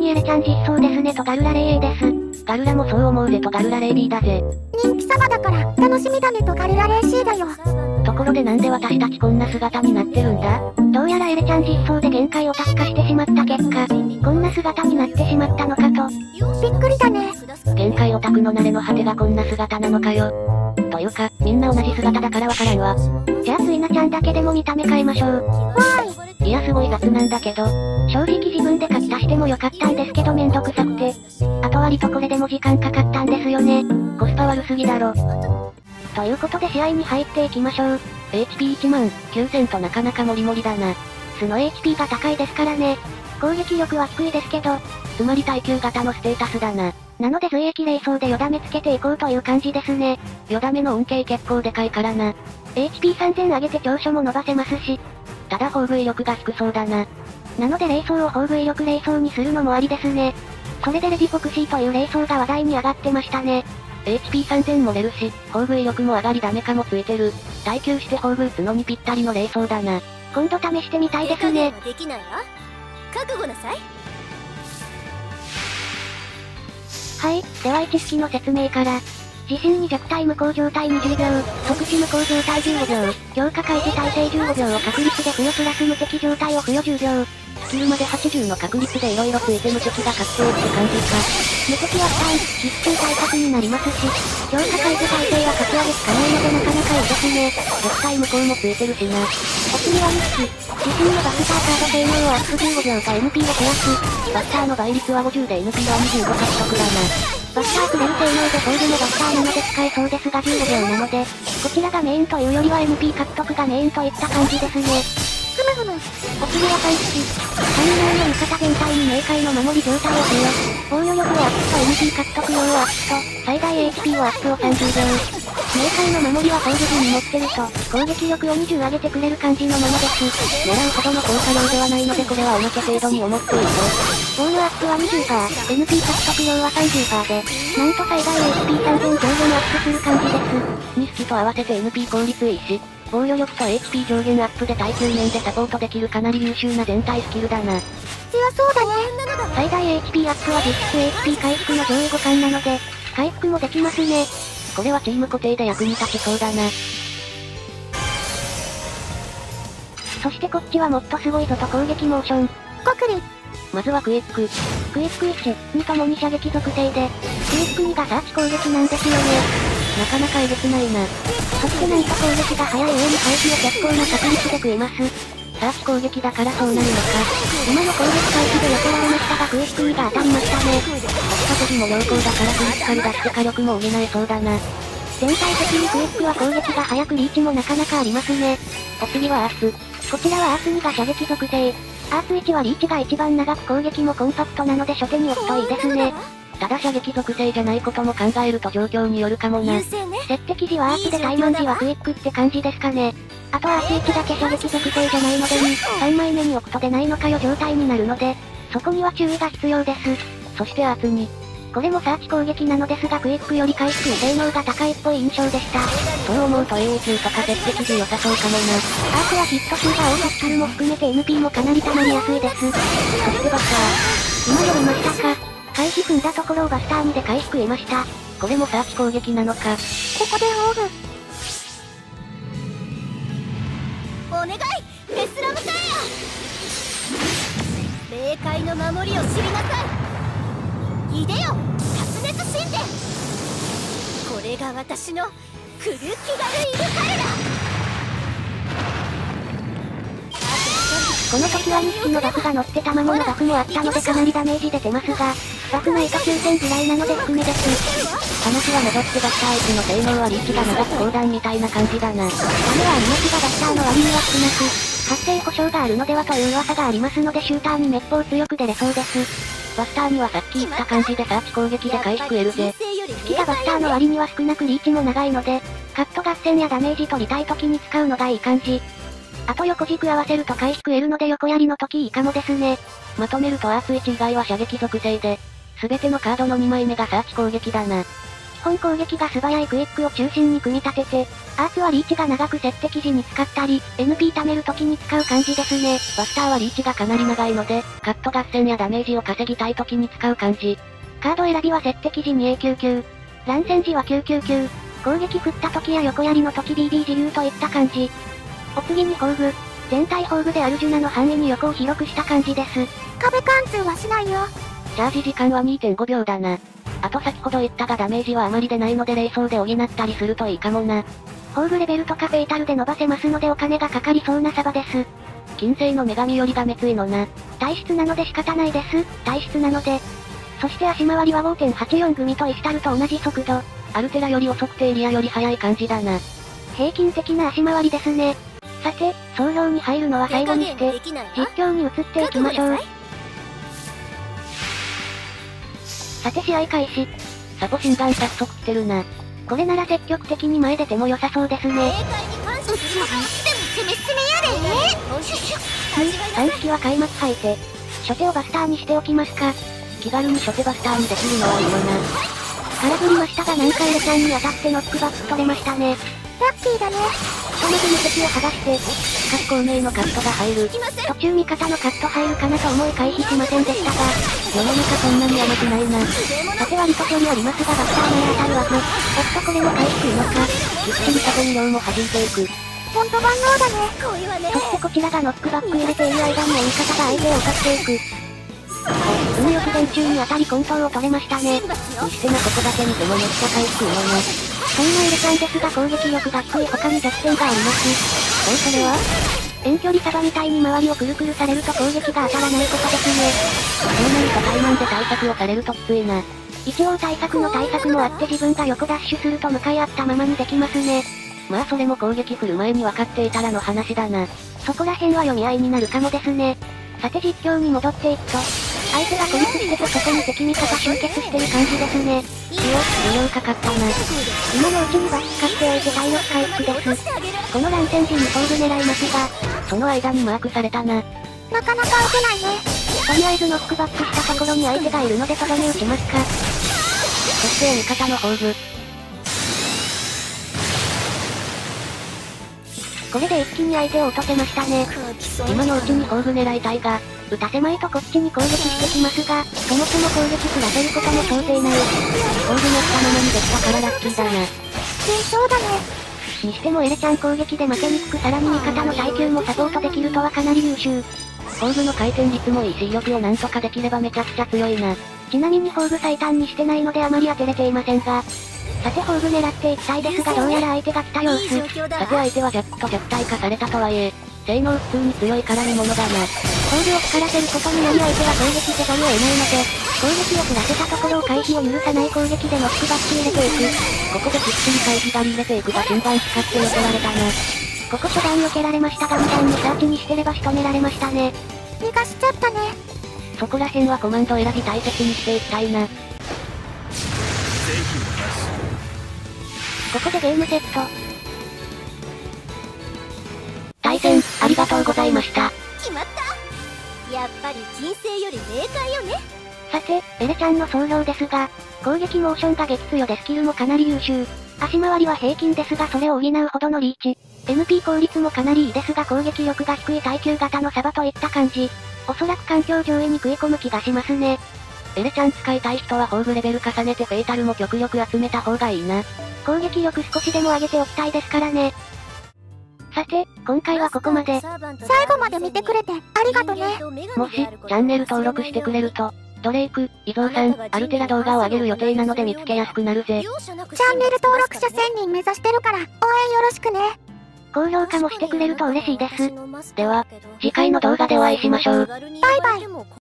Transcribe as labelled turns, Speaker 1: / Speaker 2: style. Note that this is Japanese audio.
Speaker 1: にエレちゃん実装ですねとガルラレイ A です。
Speaker 2: ガルラもそう思うぜとガルラレイ B だぜ。
Speaker 3: 人気サバだから楽しみだねとガルラレイ C だよ。
Speaker 2: ところでなんで私たちこんな姿になってるんだ？
Speaker 1: どうやらエレちゃん実装で限界を達化してしまった結果、こんな姿になってしまったのかと。
Speaker 3: びっくりだね。
Speaker 2: 限界オタクの慣れの果てがこんな姿なのかよ。というか、みんな同じ姿だからわからんわ。
Speaker 1: じゃあスイナちゃんだけでも見た目変えましょう。
Speaker 3: わーい。
Speaker 2: いやすごい雑なんだけど。
Speaker 1: 正直自分で書き足してもよかったんですけどめんどくさくて。あと割とこれでも時間かかったんですよね。
Speaker 2: コスパ悪すぎだろ。
Speaker 1: ということで試合に入っていきましょう。
Speaker 2: HP1 万9000となかなかモリモリだな。
Speaker 1: 素の HP が高いですからね。攻撃力は低いですけど、
Speaker 2: つまり耐久型のステータスだな。
Speaker 1: なので随液霊装でよだめつけていこうという感じですね。
Speaker 2: よだめの恩恵結構でかいからな。
Speaker 1: HP3000 上げて長所も伸ばせますし。
Speaker 2: ただ宝具威力が低そうだな。
Speaker 1: なので霊装を宝具威力霊装にするのもありですね。それでレディフォクシーという霊装が話題に上がってましたね。
Speaker 2: HP3000 も出るし、宝具威力も上がりダメかもついてる。耐久して宝具打つのにぴったりの霊装だな。
Speaker 1: 今度試してみたいですね。
Speaker 3: できないわ。覚悟なさい。
Speaker 1: はい、では1式の説明から。自身に弱体無効状態20秒、即死無効状態15秒、強化開示耐性15秒を確率で付与プラス無敵状態を付与10秒。
Speaker 2: スキルまで80の確率で色々ついて無敵が確定って感じか。
Speaker 1: 無敵は負担、必須対策になりますし、強化開示耐性は格上げしかないのでなかなかいいですね。
Speaker 2: 絶対無効もついてるしな。
Speaker 1: お次は2式、自身のバスターカード性能をアップ15秒と MP を増やす。
Speaker 2: バスターの倍率は50で MP は25獲得だな。
Speaker 1: バスターくれる性能で宝具のバスターなので使えそうですが15秒なので、こちらがメインというよりは MP 獲得がメインといった感じですね。
Speaker 3: ふむふむ。
Speaker 1: お次は3式。3能の味方全体に冥界の守り状態を付与。防御力をアップと MP 獲得量をアップと、最大 HP をアップを30秒。冥界の守りは宝具陣に持ってると、攻撃力を20上げてくれる感じのものです。
Speaker 2: 狙うほどの効果量ではないのでこれはおまけ程度に思っていいぞ。
Speaker 1: 防御アップは 20%、MP 獲得量は30%で、なんと最大 HP3000 上限アップする感じです。
Speaker 2: 2式と合わせて MP 効率いいし、防御力と HP 上限アップで耐久面でサポートできるかなり優秀な全体スキルだな。
Speaker 3: 強そうだね。
Speaker 1: 最大 HP アップは実質 HP 回復の上位互換なので、回復もできますね。
Speaker 2: これはチーム固定で役に立ちそうだな。
Speaker 1: そしてこっちはもっとすごいぞと攻撃モーション。
Speaker 3: ごくり。
Speaker 2: まずはクイック。
Speaker 1: クイック1、2ともに射撃属性で、クイック2がサーチ攻撃なんですよね。
Speaker 2: なかなかえげつないな。
Speaker 1: そしてなんと攻撃が早い上に回避を結構な確率で食います。
Speaker 2: サーチ攻撃だからそうなるのか。
Speaker 1: 今の攻撃開始で避けられましたがクイック2が当たりましたね。
Speaker 2: 発射時も良好だからクイックから出して火力も補えそうだな。
Speaker 1: 全体的にクイックは攻撃が早くリーチもなかなかありますね。
Speaker 2: お次はアース。
Speaker 1: こちらはアース2が射撃属性。アース1はリーチが一番長く攻撃もコンパクトなので初手に置くといいですね。
Speaker 2: ただ射撃属性じゃないことも考えると状況によるかもな。
Speaker 1: 設敵時はアースで対マン時はクイックって感じですかね。あとアース1だけ射撃属性じゃないので3枚目に置くと出ないのかよ状態になるので、そこには注意が必要です。
Speaker 2: そしてアース2。
Speaker 1: これもサーチ攻撃なのですがクイックより回復性能が高いっぽい印象でした。
Speaker 2: そう思うと AA9 とか絶敵時良さそうかもな。
Speaker 1: アースはヒット数が多くスキルも含めて MP もかなり溜まりやすいです。そ
Speaker 2: してバスター。
Speaker 1: 今読みましたか。回避踏んだところをバスター2で回復得ました。
Speaker 2: これもサーチ攻撃なのか。
Speaker 3: ここでオーブ。お願いフェスラムサイヤ霊界の守りを知りなさい。いでよ白熱神殿。これが私のクルキガルイルカルだ。
Speaker 1: この時は2匹のバフが乗って卵のバフもあったのでかなりダメージ出てますが、バフないと9000ぐらいなので低めです。
Speaker 2: 話は戻ってバスター1の性能はリーチが長く砲弾みたいな感じだな。
Speaker 1: ダメはありますがバスターの割には少なく、発生保証があるのではという噂がありますのでシューターに滅法強く出れそうです。
Speaker 2: バスターにはさっき言った感じでサーチ攻撃で回復得るぜ。
Speaker 1: 好きがバスターの割には少なくリーチも長いので、カット合戦やダメージ取りたい時に使うのがいい感じ。あと横軸合わせると回復得るので横槍の時いいかもですね。
Speaker 2: まとめるとアース1以外は射撃属性で、すべてのカードの2枚目がサーチ攻撃だな。
Speaker 1: 基本攻撃が素早いクイックを中心に組み立てて、アーツはリーチが長く接敵時に使ったり、NP 貯める時に使う感じですね。
Speaker 2: バスターはリーチがかなり長いので、カット合戦やダメージを稼ぎたい時に使う感じ。
Speaker 1: カード選びは接敵時に A99、乱戦時は999、攻撃振った時や横槍の時 BB 自由といった感じ。お次に宝具。全体宝具でアルジュナの範囲に横を広くした感じです。
Speaker 3: 壁貫通はしないよ。
Speaker 2: チャージ時間は 2.5 秒だな。あと先ほど言ったがダメージはあまり出ないので霊装で補ったりするといいかもな。
Speaker 1: 宝具レベルとかフェイタルで伸ばせますのでお金がかかりそうなサバです。
Speaker 2: 金星の女神よりがめついのな。
Speaker 1: 体質なので仕方ないです。体質なので。そして足回りは 5.84 組とイシタルと同じ速度。
Speaker 2: アルテラより遅くてエリアより速い感じだな。
Speaker 1: 平均的な足回りですね。さて、総評に入るのは最後にして、実況に移っていきましょう。さて試合開始。
Speaker 2: サポ心眼早速来てるな。
Speaker 1: これなら積極的に前出ても良さそうですね。3式は開幕吐いて、初手をバスターにしておきますか。
Speaker 2: 気軽に初手バスターにできるのはいいよな。
Speaker 1: 空振りましたがなんかエレちゃんに当たってノックバック取れましたね。ラッキーだね。ひとまず無敵を剥がして、
Speaker 2: しかし孔明のカットが入る。
Speaker 1: 途中味方のカット入るかなと思い回避しませんでしたが、
Speaker 2: 世の中そんなに甘くないな。
Speaker 1: さて割と距離ありますがバスターなら当たるはず。おっとこれも回避のか。
Speaker 2: きっちり射線量も弾いていく。
Speaker 3: ほんと万能だね。
Speaker 1: そしてこちらがノックバック入れている間に追い方が相手を落としていく。運よく電柱に当たりコントロールを取れましたね。
Speaker 2: にしてなここだけ見てもめっちゃ回復うまいな。
Speaker 1: そんなエレちゃんですが攻撃力が低い他に弱点があります。
Speaker 2: それは
Speaker 1: 遠距離サバみたいに周りをくるくるされると攻撃が当たらないことですね。
Speaker 2: そうなると対マンで対策をされるときついな。
Speaker 1: 一応対策の対策もあって自分が横ダッシュすると向かい合ったままにできますね。
Speaker 2: まあそれも攻撃振る前に分かっていたらの話だな。
Speaker 1: そこら辺は読み合いになるかもですね。さて実況に戻っていくと、相手が孤立しててそこに敵味方集結してる感じですね。
Speaker 2: 微量かかったな。
Speaker 1: 今のうちにバック使っておいて体力回復です。この乱戦時に装具狙いますが、
Speaker 2: その間にマークされたな。
Speaker 3: なかなか打てないね。
Speaker 1: とりあえずノックバックしたところに相手がいるのでとどめ打ちますか。
Speaker 2: そして味方の宝具。
Speaker 1: これで一気に相手を落とせましたね。
Speaker 2: 今のうちに宝具狙いたいが、
Speaker 1: 打たせまいとこっちに攻撃してきますが、そもそも攻撃振らせることも想定内。
Speaker 2: 宝具乗ったままにできたからラッキーだな。
Speaker 3: 順調だね。
Speaker 1: にしてもエレちゃん攻撃で負けにくくさらに味方の耐久もサポートできるとはかなり優秀。
Speaker 2: 宝具の回転率もいいし威力をなんとかできればめちゃくちゃ強いな。
Speaker 1: ちなみに宝具最短にしてないのであまり当てれていませんが。さて宝具狙っていきたいですがどうやら相手が来た様子。
Speaker 2: さて相手は弱体化されたとはいえ、性能普通に強いから見物だな。
Speaker 1: 宝具を光らせることにより相手は攻撃せざるを得ないので、攻撃を振らせたところを回避を許さない攻撃でノックバック入れていく。
Speaker 2: ここできっちり回避狩り入れていくが順番使って避けられたな。
Speaker 1: ここ初段避けられましたが2段にサーチにしてれば仕留められましたね。
Speaker 3: 逃がしちゃったね。
Speaker 2: そこら辺はコマンド選び大切にしていきたいな。
Speaker 1: ここでゲームセット。
Speaker 2: 対戦、ありがとうございました。
Speaker 3: 決まった。やっぱり人生より明快よね。
Speaker 1: さて、エレちゃんの総評ですが、攻撃モーションが激強でスキルもかなり優秀。足回りは平均ですがそれを補うほどのリーチ。NP 効率もかなりいいですが攻撃力が低い耐久型のサバといった感じ。おそらく環境上位に食い込む気がしますね。
Speaker 2: エレちゃん使いたい人は宝具レベル重ねてフェイタルも極力集めた方がいいな。
Speaker 1: 攻撃力少しでも上げておきたいですからね。さて、今回はここまで。
Speaker 3: 最後まで見てくれてありがとね。
Speaker 2: もし、チャンネル登録してくれると、ドレイク、伊蔵さん、アルテラ動画を上げる予定なので見つけやすくなるぜ。
Speaker 3: チャンネル登録者1000人目指してるから応援よろしくね。
Speaker 1: 高評価もしてくれると嬉しいです。
Speaker 2: では、次回の動画でお会いしましょう。
Speaker 3: バイバイ。